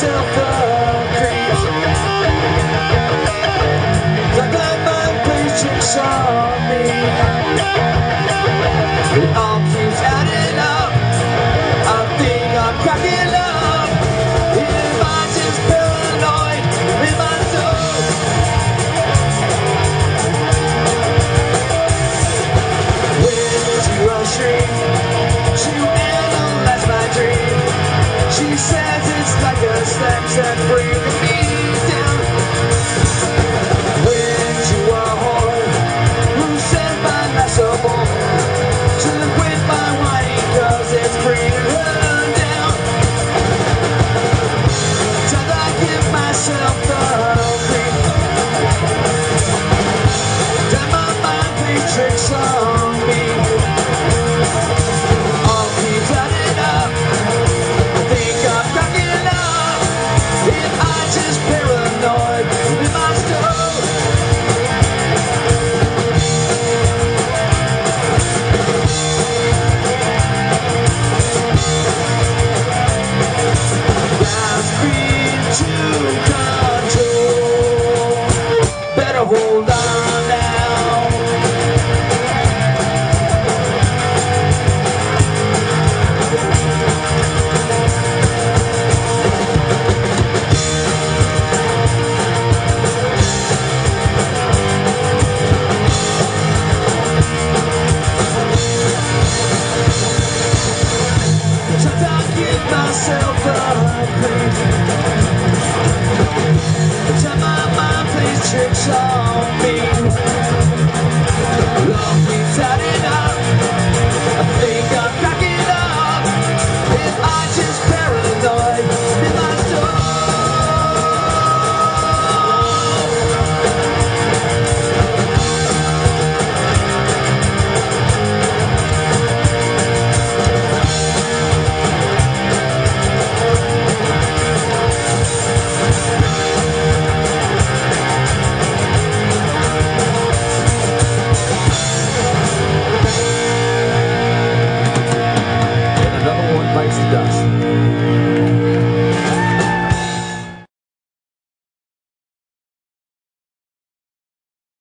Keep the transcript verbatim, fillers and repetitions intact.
myself a creep. Like my mind plays tricks on me. It all keeps adding up. I think I'm cracking up. Am I just paranoid in my soul? When she rushing to analyze my dream, she says it's like a slam set free.